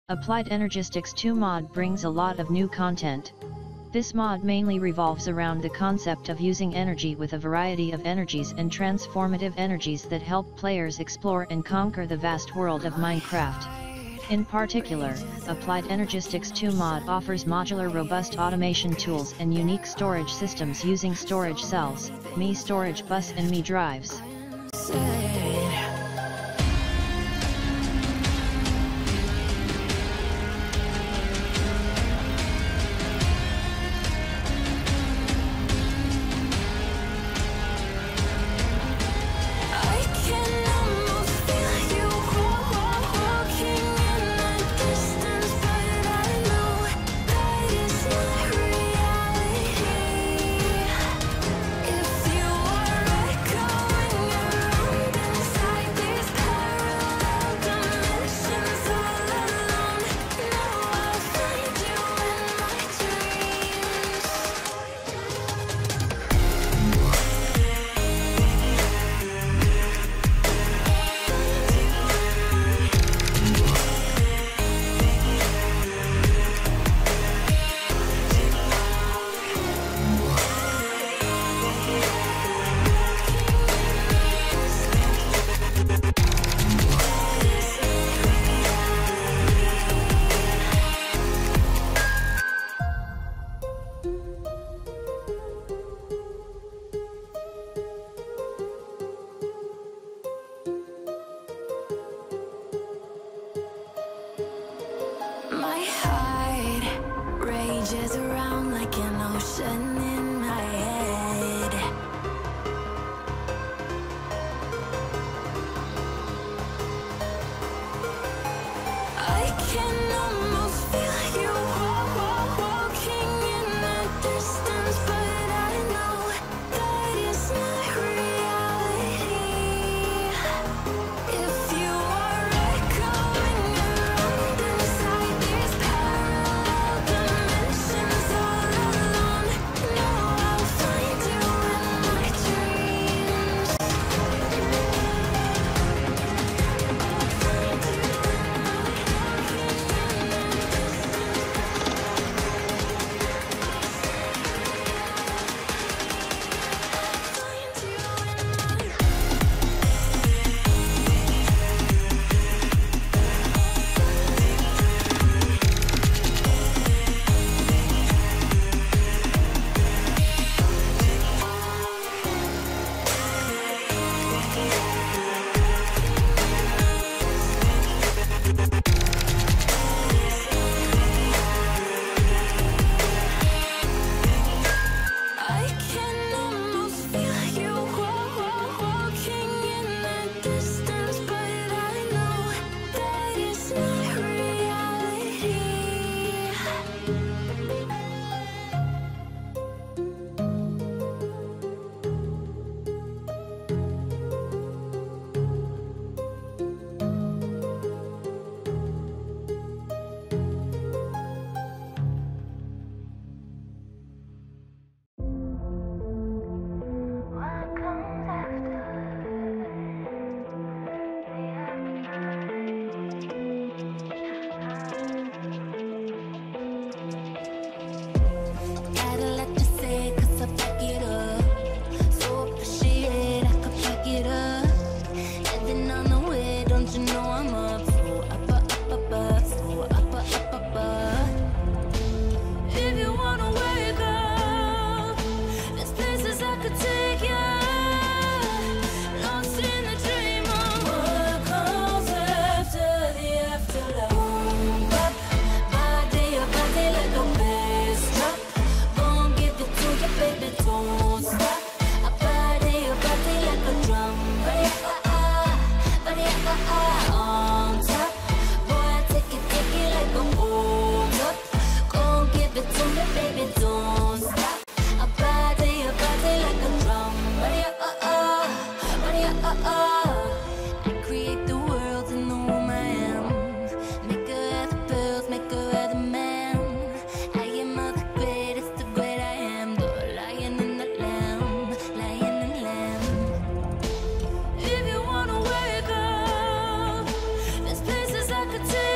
Applied Energistics 2 mod brings a lot of new content. This mod mainly revolves around the concept of using energy with a variety of energies and transformative energies that help players explore and conquer the vast world of Minecraft. In particular, Applied Energistics 2 mod offers modular robust automation tools and unique storage systems using storage cells, ME storage bus and ME drives. My heart rages around like an ocean in my head. I can almost feel you walking in the distance, but I know that it's not reality. If you are echoing around inside these parallel dimensions all alone, know I'll find you in my dreams. I can almost feel you walking in the distance, but I know that it's not reality. What comes Gotta let you say it 'cause I back it up. So appreciate I could back it up. Heading on the way, don't you know I'm up? So up, so up. If you wanna wake up, there's places I could take you. Lost in the dream of what comes after the afterlife. Body like a bass drop. Gon' give it to you, baby, don't stop. A body like a drum. Body on top. Boy, I take it like a hold up. Gon' give it to me, baby, don't stop. A body like a drum. Body I create the world in the womb I am. Make her have the pills, make her have the man. I am the greatest, the great I am. The lion and the lamb, lion and lamb. If you wanna wake up, there's places I could take